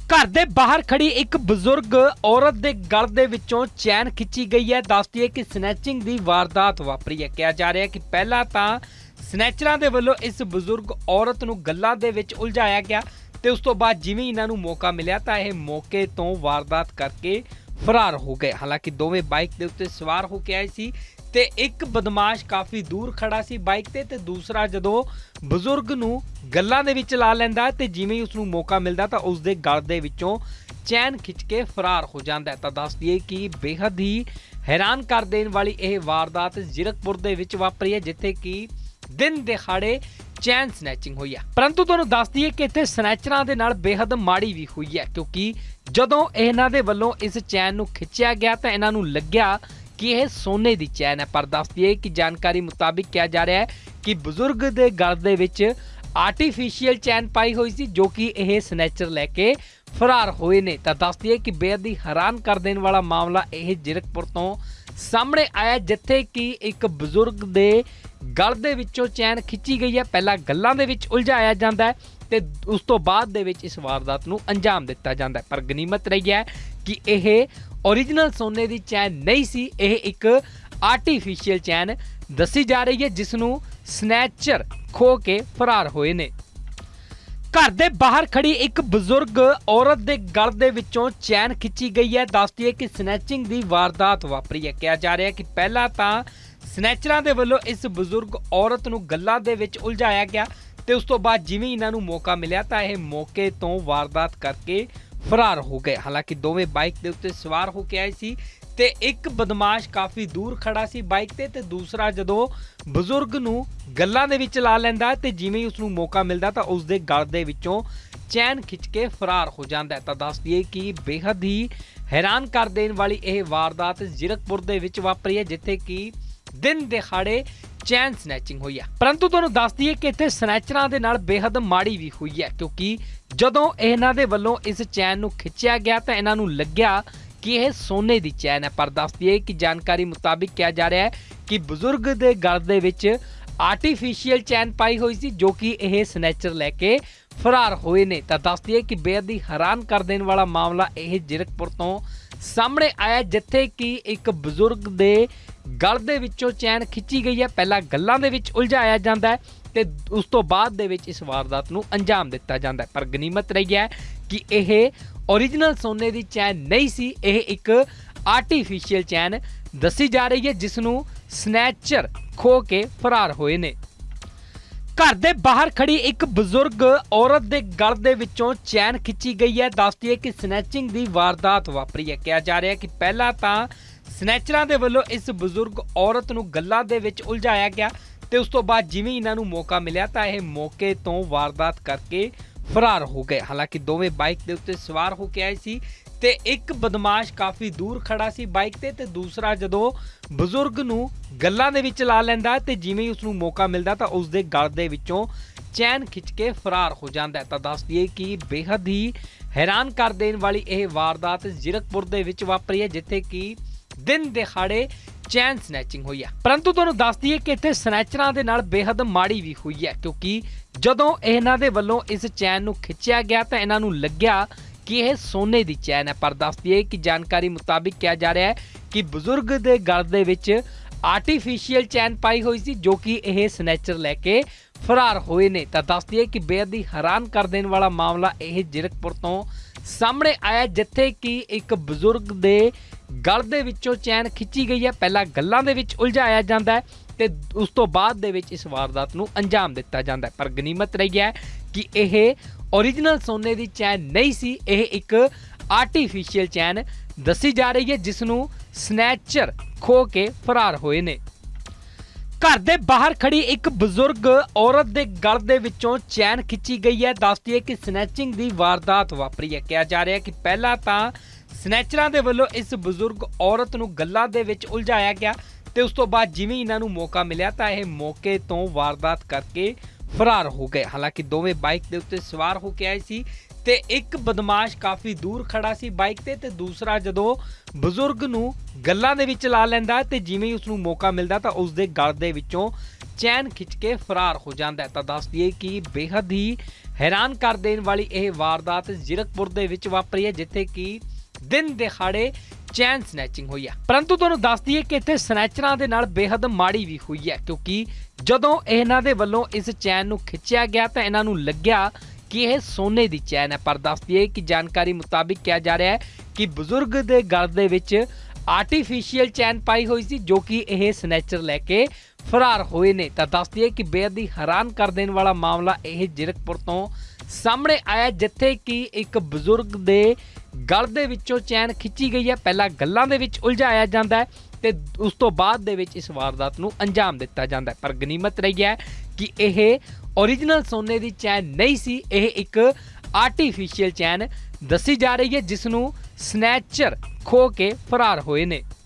घर दे बाहर खड़ी एक बजुर्ग औरत दे गल दे विचों चैन खिंची गई है। दस दिए कि स्नैचिंग दी वारदात वापरी है। कहा जा रहा है कि पहला तां स्नैचरां दे वल्लों इस बजुर्ग औरत नूं गल्लां दे विच उलझाया गया ते उस तो बाद जिवें इन्हां नूं मौका मिलिया तां इह मौके तो वारदात करके फरार हो गए। हालांकि दोवें बाइक दे उत्ते सवार होके आए सी ते एक बदमाश काफ़ी दूर खड़ा सी बाइक ते दूसरा जदों बजुर्ग नूं गल्लां दे विच ला लैंदा ते जिवें ही उसनूं मौका मिलदा तां उस दे गल दे विचों चैन खिंच के फरार हो जांदा है। तां दस दईए कि बेहद ही हैरान कर देण वाली यह वारदात जीरकपुर दे विच वापरी है, जिथे कि दिन दिहाड़े चैन स्नैचिंग हुई है। परंतु तुहानूं दस दईए कि इत्थे स्नैचरां दे नाल बेहद माड़ी भी हुई है, क्योंकि जदों इन्हां दे वल्लों इस चैन नूं खिंचिया गया तां इन्हां नूं लग्गिया कि यह सोने की चैन है। पर दस दिए कि जानकारी मुताबिक कहा जा रहा है कि बजुर्ग के गल दे विच आर्टिफिशियल चैन पाई हुई सी, जो कि यह स्नैचर लैके फरार होए ने। तो दस दिए कि बेहद ही हैरान कर देने वाला मामला यह जीरकपुर तो सामने आया, जिथे कि एक बजुर्ग के गल दे विचों चैन खिंची गई है। पहला गल्लां दे विच उलझाया जाता है ते उस तो बाद दे विच इस वारदात नूं अंजाम दिता जाता है। पर गनीमत रही है कि यह ओरिजिनल सोने की चैन नहीं सी, यह एक आर्टिफिशियल चैन दसी जा रही है, जिसनूं स्नैचर खो के फरार होए ने। घर दे बाहर खड़ी एक बजुर्ग औरत दे गल दे विचों चैन खिंची गई है। दस दिए कि स्नैचिंग दी वारदात वापरी है। कहा जा रहा है कि पहला तां स्नैचरां दे वल्लों इस बजुर्ग औरत नूं गल्लां दे विच उलझाया गया ते उस तो बाद जिवें इन्हां नूं मौका मिलिया तां इह मौके तो वारदात करके फरार हो गए। हालांकि दोवें बाइक दे उत्ते सवार होके आए सी ते एक बदमाश काफ़ी दूर खड़ा सी बाइक ते दूसरा जदों बजुर्ग नूं गल्लां दे विच ला लैंदा ते जिवें ही उसनूं मौका मिलदा तां उस दे गल दे विचों चैन खिंच के फरार हो जाता है। तां दस दईए कि बेहद ही हैरान कर देने वाली यह वारदात जीरकपुर दे विच वापरी है, जिथे कि दिन दिहाड़े चैन स्नैचिंग हुई है। परंतु तुहानूं दस दईए कि इत्थे स्नैचरां दे नाल बेहद माड़ी भी हुई है, क्योंकि जदों इन्हां दे वल्लों इस चैन नूं खिंचिया गया तां इन्हां नूं लग्गिया कि यह सोने की चैन है। पर दस दईए कि जानकारी मुताबिक कहा जा रहा है कि बजुर्ग के गल दे विच आर्टिफिशियल चैन पाई हुई सी, जो कि यह स्नैचर लैके फरार होए ने। तां दस दईए कि बेहद ही हैरान कर देने वाला मामला यह जीरकपुर तो सामने आया, जिथे कि एक बजुर्ग के गल दे विचों चैन खिंची गई है। पहला गल्लां दे विच उलझाया जाता है ते उस तो बाद दे विच इस वारदात नूं अंजाम दिता जाता है। पर गनीमत रही है कि यह ओरिजिनल सोने की चैन नहीं सी, यह एक आर्टिफिशियल चैन दसी जा रही है, जिसनूं स्नैचर खो के फरार होए ने। घर दे बाहर खड़ी एक बजुर्ग औरत दे गल दे विचों चैन खिंची गई है। दस दिए कि स्नैचिंग दी वारदात वापरी है। कहा जा रहा है कि पहला तां स्नैचरां दे वल्लों इस बजुर्ग औरत नूं गल्लां दे विच उलझाया गया ते उस तो बाद जिवें इन्हां नूं मौका मिलिया तां इह मौके तो वारदात करके फरार हो गए। हालांकि दोवें बाइक दे उत्ते सवार होके आए सी ते एक बदमाश काफ़ी दूर खड़ा सी बाइक ते दूसरा जदों बजुर्ग नूं गल्लां दे विच ला लैंदा ते जिवें ही उसनूं मौका मिलदा तां उस दे गल दे विचों चैन खिंच के फरार हो जाता है। तां दस दईए कि बेहद ही हैरान कर देने वाली यह वारदात जीरकपुर दे विच वापरी है, जिथे कि दिन दिहाड़े चैन स्नैचिंग हुई है। परंतु तुहानूं दस दईए कि इत्थे स्नैचरां दे नाल बेहद माड़ी भी हुई है, क्योंकि जदों इन्हां दे वल्लों इस चैन नूं खिंचिया गया तां इन्हां नूं लग्गिया कि यह सोने की चैन है। पर दस दईए कि जानकारी मुताबिक कहा जा रहा है कि बजुर्ग के गल दे विच आर्टिफिशियल चैन पाई हुई सी, जो कि यह स्नैचर लैके फरार होए ने। तां दस दईए कि बेहद ही हैरान कर देने वाला मामला यह जीरकपुर तो सामने आया, जिथे कि एक बजुर्ग के गल दे विचों चैन खिंची गई है। पहला गल्लां दे विच उलझाया जाता है ते उस तो बाद दे विच इस वारदात नूं अंजाम दिता जाता है। पर गनीमत रही है कि यह ओरिजिनल सोने की चैन नहीं सी, यह एक आर्टिफिशियल चैन दसी जा रही है, जिसनूं स्नैचर खो के फरार होए ने। घर दे बाहर खड़ी एक बजुर्ग औरत दे गल दे विचों चैन खिंची गई है। दस दिए कि स्नैचिंग दी वारदात वापरी है। कहा जा रहा है कि पहला तां स्नैचरां दे वल्लों इस बजुर्ग औरत नूं गल्लां दे विच उलझाया गया ते उस तो बाद जिवें इन्हां नूं मौका मिलिया तां इह मौके तो वारदात करके फरार हो गए। हालांकि दोवें बाइक दे उत्ते सवार होके आए सी ते एक बदमाश काफ़ी दूर खड़ा सी बाइक ते दूसरा जदों बजुर्ग नूं गल्लां दे विच ला लैंदा ते जिवें ही उसनूं मौका मिलदा तां उस दे गल दे विचों चैन खिंच के फरार हो जाता है। तो दस दिए कि बेहद ही हैरान कर देने वाली यह वारदात जीरकपुर दे विच वापरी है, जिथे कि दिन दिहाड़े चैन स्नैचिंग हुई है। परंतु तुहानूं दस दईए कि इत्थे स्नैचरां दे नाल बेहद माड़ी भी हुई है, क्योंकि जदों इन्हां दे वल्लों इस चैन नूं खिच्चिया गया तो इन्हां नूं लग्गिया कि यह सोने की चैन है। पर दस दईए कि जानकारी मुताबिक कहा जा रहा है कि बजुर्ग दे गल दे विच आर्टिफिशियल चैन पाई हुई सी, जो कि यह स्नैचर लैके फरार होए ने। तो दस दईए कि बेहद ही हैरान कर देने वाला मामला यह जीरकपुर तो सामने आया, जिथे कि एक बजुर्ग दे गल दे विचों चैन खिंची गई है। पहला गल्लां दे विच उलझाया जाता है ते उस तो बाद दे विच इस वारदात नूं अंजाम दिता जाता है। पर गनीमत रही है कि यह ओरिजिनल सोने की चैन नहीं सी, यह एक आर्टिफिशियल चैन दसी जा रही है, जिसनूं स्नैचर खो के फरार होए ने।